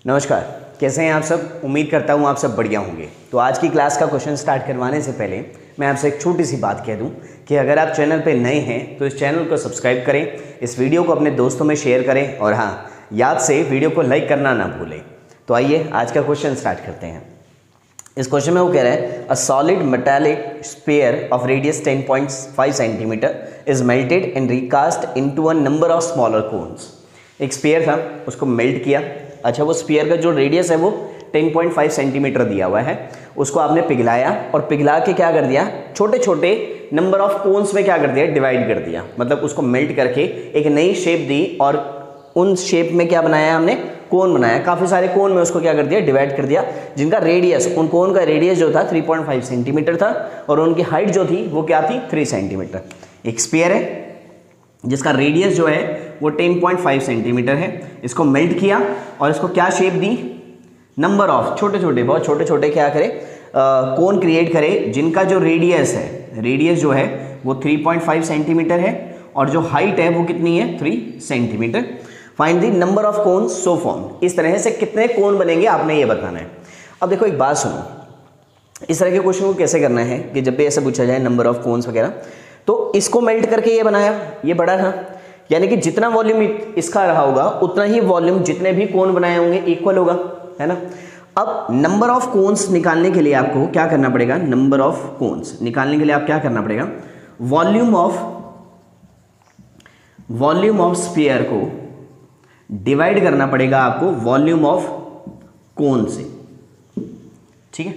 नमस्कार, कैसे हैं आप सब। उम्मीद करता हूँ आप सब बढ़िया होंगे। तो आज की क्लास का क्वेश्चन स्टार्ट करवाने से पहले मैं आपसे एक छोटी सी बात कह दूं कि अगर आप चैनल पे नए हैं तो इस चैनल को सब्सक्राइब करें, इस वीडियो को अपने दोस्तों में शेयर करें और हाँ, याद से वीडियो को लाइक करना ना भूलें। तो आइए आज का क्वेश्चन स्टार्ट करते हैं। इस क्वेश्चन में वो कह रहा है, a solid metallic sphere of radius 10.5 centimetre is melted and recast into a number of smaller cones. एक स्फीयर था, उसको मेल्ट किया। अच्छा, वो स्फीयर का जो रेडियस है वो 10.5 सेंटीमीटर दिया हुआ है, उसको आपने पिघलाया और पिघला के क्या कर दिया, छोटे छोटे नंबर ऑफ कोन्स में क्या कर दिया, डिवाइड कर दिया। मतलब उसको मेल्ट करके एक नई शेप दी और उन शेप में क्या बनाया हमने, कोन बनाया। काफ़ी सारे कोन में उसको क्या कर दिया, डिवाइड कर दिया, जिनका रेडियस, उन कोन का रेडियस जो था 3.5 सेंटीमीटर था और उनकी हाइट जो थी वो क्या थी, 3 सेंटीमीटर। एक स्फीयर है जिसका रेडियस जो है वो 10.5 सेंटीमीटर है। इसको मेल्ट किया और इसको क्या शेप दी, नंबर ऑफ छोटे छोटे, बहुत छोटे छोटे क्या करे, कोन क्रिएट करे, जिनका जो रेडियस है, रेडियस जो है वो 3.5 सेंटीमीटर है और जो हाइट है वो कितनी है, 3 centimetre. Find the number of cone so form. इस तरह से कितने कोन बनेंगे आपने ये बताना है। अब देखो एक बात सुनो, इस तरह के क्वेश्चन को कैसे करना है कि जब भी ऐसा पूछा जाए नंबर ऑफ कोन्स वगैरह, तो इसको मेल्ट करके ये बनाया, ये बड़ा था, यानी कि जितना वॉल्यूम इसका रहा होगा उतना ही वॉल्यूम जितने भी कोन बनाए होंगे इक्वल होगा, है ना। अब नंबर ऑफ कोन्स निकालने के लिए आपको क्या करना पड़ेगा, नंबर ऑफ कोन्स निकालने के लिए आप क्या करना पड़ेगा, वॉल्यूम ऑफ स्फीयर को डिवाइड करना पड़ेगा आपको वॉल्यूम ऑफ कोन से। ठीक है,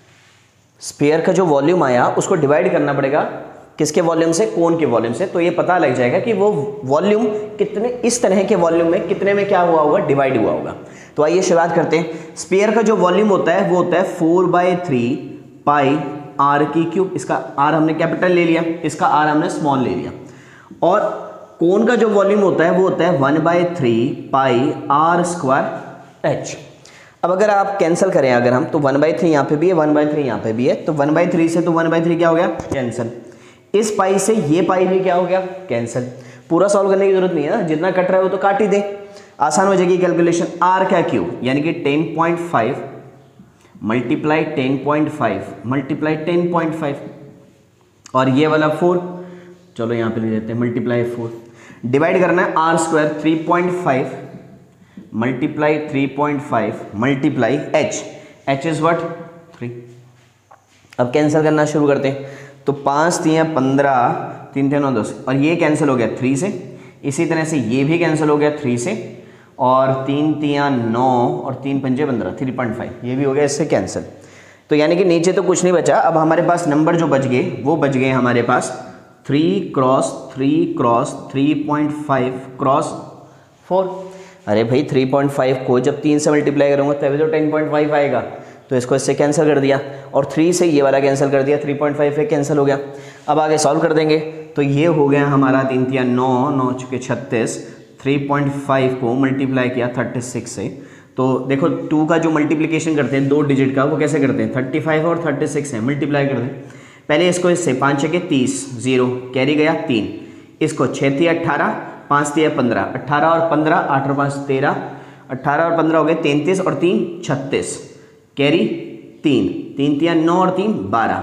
स्फीयर का जो वॉल्यूम आया उसको डिवाइड करना पड़ेगा किसके वॉल्यूम से, कोन के वॉल्यूम से। तो ये पता लग जाएगा कि वो वॉल्यूम कितने, इस तरह के वॉल्यूम में कितने में क्या हुआ होगा, डिवाइड हुआ होगा। तो आइए शुरुआत करते हैं। स्फीयर का जो वॉल्यूम होता है वो होता है 4/3 पाई आर की क्यूब। इसका आर हमने कैपिटल ले लिया, इसका आर हमने स्मॉल ले लिया। और कोन का जो वॉल्यूम होता है वो होता है 1/3 पाई आर स्क्वायर एच। अब अगर आप कैंसिल करें, अगर हम, तो 1/3 यहाँ पे भी है, 1/3 यहाँ पे भी है, तो 1/3 से तो 1/3 क्या हो गया, कैंसिल। इस पाई से ये पाई भी क्या हो गया, कैंसिल। पूरा सॉल्व करने की जरूरत नहीं है ना, जितना कट रहा है वो तो काट ही दे, आसान हो जाएगी कैलकुलेशन। आर क्या क्यूब, यानी कि 10.5 मल्टीप्लाई 10.5 मल्टीप्लाई 10.5 और ये वाला 4, चलो यहाँ पे ले लेते हैं, मल्टीप्लाई 4, डिवाइड करना है R square 3.5 multiply 3.5 multiply H, H is what, 3। अब कैंसिल करना शुरू करते हैं, तो 5 3 15, 3 3 9 10 और ये कैंसिल हो गया 3 से। इसी तरह से ये भी कैंसिल हो गया 3 से और 3 3 9 और 3 5 15, 3.5 ये भी हो गया इससे कैंसिल। तो यानी कि नीचे तो कुछ नहीं बचा। अब हमारे पास नंबर जो बच गए वो बच गए हमारे पास 3 क्रॉस 3 क्रॉस 3.5 क्रॉस 4। अरे भाई 3.5 को जब 3 से मल्टीप्लाई करूँगा तभी तो 10.5 आएगा, तो इसको इससे कैंसिल कर दिया और 3 से ये वाला कैंसिल कर दिया, 3.5 से कैंसिल हो गया। अब आगे सॉल्व कर देंगे, तो ये हो गया हमारा 3 3 9 9 चुके 36, 3.5 को मल्टीप्लाई किया 36 से। तो देखो 2 का जो मल्टीप्लिकेशन करते हैं 2 डिजिट का, वो कैसे करते हैं, 35 और 36 है, मल्टीप्लाई कर दें। पहले इसको इससे 5 छके 30, 0 कैरी गया 3, इसको 6 3 18, 5 3 15, 18 और 15, 8 और 5 13, 18 और 15 हो गए 33 और 3 36, कैरी 3 3 3 9 और 3 12,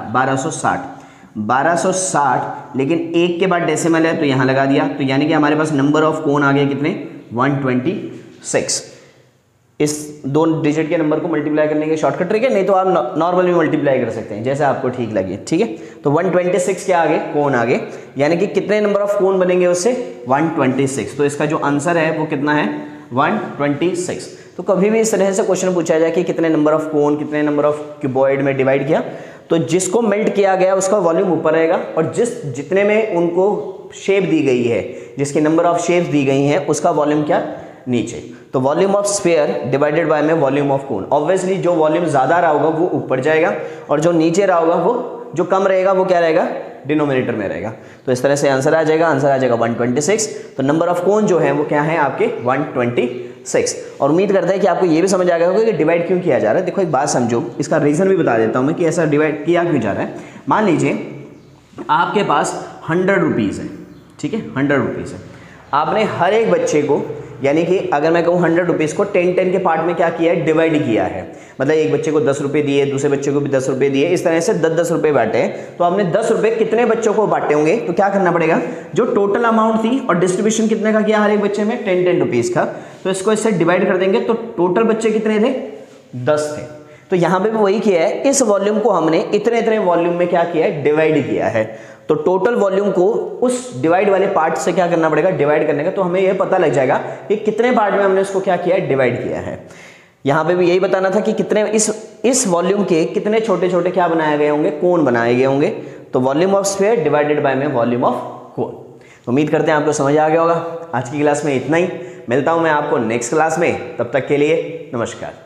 1260, लेकिन एक के बाद डेसिमल है तो यहाँ लगा दिया। तो यानी कि हमारे पास नंबर ऑफ कोन आ गए कितने, 126। इस 2 डिजिट के नंबर को मल्टीप्लाई करने के शॉर्टकट ट्रिक है, नहीं तो आप नॉर्मल भी मल्टीप्लाई कर सकते हैं जैसे आपको ठीक लगे। ठीक है, तो 126 क्या आगे, कोन आगे, यानी कि कितने नंबर ऑफ कोन बनेंगे उससे, 126। तो इसका जो आंसर है वो कितना है, 126। तो कभी भी इस तरह से क्वेश्चन पूछा जाए कि कितने नंबर ऑफ कोन, कितने नंबर ऑफ क्यूबॉइड में डिवाइड किया, तो जिसको मेल्ट किया गया उसका वॉल्यूम ऊपर रहेगा और जितने में उनको शेप दी गई है, जिसके नंबर ऑफ शेप्स दी गई हैं, उसका वॉल्यूम क्या, नीचे। तो volume of sphere divided by में वॉल्यूम ऑफ कोन, ऑब्वियसली जो वॉल्यूम ज्यादा रहा होगा वो ऊपर जाएगा और जो नीचे रहा होगा, वो जो कम रहेगा वो क्या रहेगा, डिनोमिनेटर में रहेगा। तो इस तरह से आंसर आ जाएगा, आंसर आ जाएगा 126। तो नंबर ऑफ कोन जो है वो क्या है आपके, 126। और उम्मीद करते हैं कि आपको ये भी समझ आ गया होगा कि डिवाइड क्यों किया जा रहा है। देखो एक बात समझो, इसका रीजन भी बता देता हूँ मैं कि ऐसा डिवाइड किया क्यों जा रहा है। मान लीजिए आपके पास 100 रुपीज़ है, ठीक है, 100 रुपीज़ है, आपने हर एक बच्चे को यानी कि अगर मैं कहूँ 100 रुपीज़ को 10 के पार्ट में क्या किया है, डिवाइड किया है। मतलब एक बच्चे को 10 रुपये दिए, दूसरे बच्चे को भी 10 रुपये दिए, इस तरह से 10-10 रुपये बांटे। तो हमने 10 रुपये कितने बच्चों को बांटे होंगे, तो क्या करना पड़ेगा, जो टोटल अमाउंट थी और डिस्ट्रीब्यूशन कितने का किया हर एक बच्चे में, 10 रुपीज़ का, तो इसको इससे डिवाइड कर देंगे। तो टोटल बच्चे कितने थे, 10 थे। तो यहाँ पे भी वही किया है, इस वॉल्यूम को हमने इतने इतने वॉल्यूम में क्या किया है, डिवाइड किया है। तो टोटल वॉल्यूम को उस डिवाइड वाले पार्ट से क्या करना पड़ेगा, डिवाइड करने का। तो हमें यह पता लग जाएगा कि कितने पार्ट में हमने इसको क्या किया है, डिवाइड किया है। यहाँ पे भी यही बताना था कि कितने इस वॉल्यूम के कितने छोटे छोटे क्या बनाए गए होंगे, कोन बनाए गए होंगे। तो volume of sphere divided by में वॉल्यूम ऑफ कोन। उम्मीद करते हैं आपको समझ आ गया होगा। आज की क्लास में इतना ही, मिलता हूं मैं आपको नेक्स्ट क्लास में, तब तक के लिए नमस्कार।